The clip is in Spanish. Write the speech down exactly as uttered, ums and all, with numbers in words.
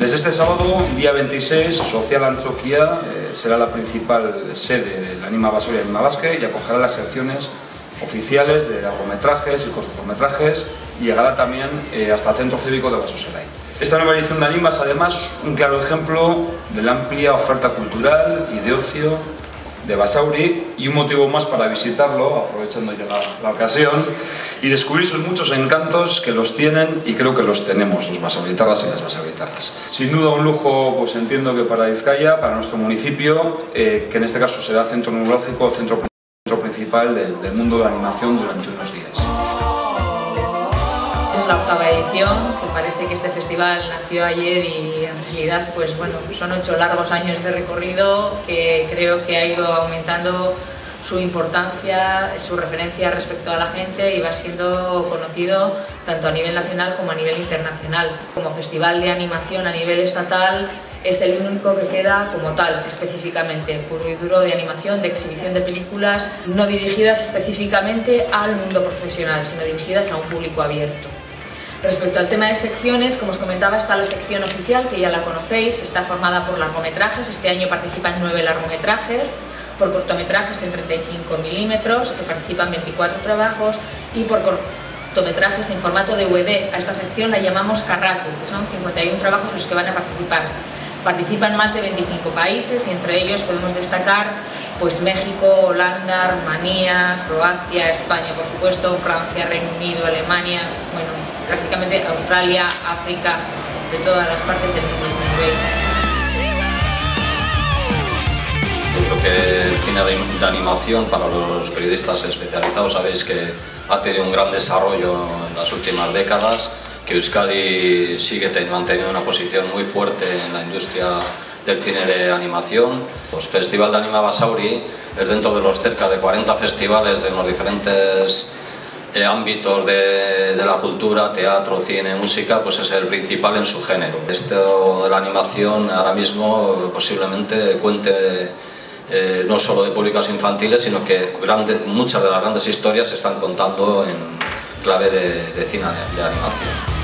Desde este sábado, día veintiséis, Social Antzokia eh, será la principal sede del Anima Basauri Anima Basque y acogerá las secciones oficiales de largometrajes y cortometrajes y llegará también eh, hasta el Centro Cívico de Basoselai. Esta nueva edición de Anima es además un claro ejemplo de la amplia oferta cultural y de ocio de Basauri y un motivo más para visitarlo, aprovechando ya la, la ocasión, y descubrir sus muchos encantos que los tienen y creo que los tenemos los basauritarras y las basauritarras. Sin duda un lujo, pues entiendo que para Bizkaia, para nuestro municipio, eh, que en este caso será centro neurálgico, centro, centro principal del, del mundo de la animación durante unos días. Es la octava edición, que parece que este festival nació ayer y en realidad pues bueno, son ocho largos años de recorrido que creo que ha ido aumentando su importancia, su referencia respecto a la gente y va siendo conocido tanto a nivel nacional como a nivel internacional. Como festival de animación a nivel estatal es el único que queda como tal, específicamente, puro y duro de animación, de exhibición de películas, no dirigidas específicamente al mundo profesional, sino dirigidas a un público abierto. Respecto al tema de secciones, como os comentaba, está la sección oficial, que ya la conocéis, está formada por largometrajes, este año participan nueve largometrajes, por cortometrajes en treinta y cinco milímetros, que participan veinticuatro trabajos, y por cortometrajes en formato D V D. A esta sección la llamamos Karratu, que son cincuenta y un trabajos los que van a participar. Participan más de veinticinco países y entre ellos podemos destacar pues México, Holanda, Rumanía, Croacia, España, por supuesto, Francia, Reino Unido, Alemania, bueno, prácticamente Australia, África, de todas las partes del mundo, como veis. Yo creo que el cine de animación, para los periodistas especializados, sabéis que ha tenido un gran desarrollo en las últimas décadas, que Euskadi sigue manteniendo una posición muy fuerte en la industria del cine de animación. El Festival de Anima Basauri es dentro de los cerca de cuarenta festivales de los diferentes eh, ámbitos de, de la cultura, teatro, cine, música, pues es el principal en su género. Esto de la animación ahora mismo posiblemente cuente eh, no solo de públicos infantiles, sino que grande, muchas de las grandes historias se están contando en clave de, de cine de animación.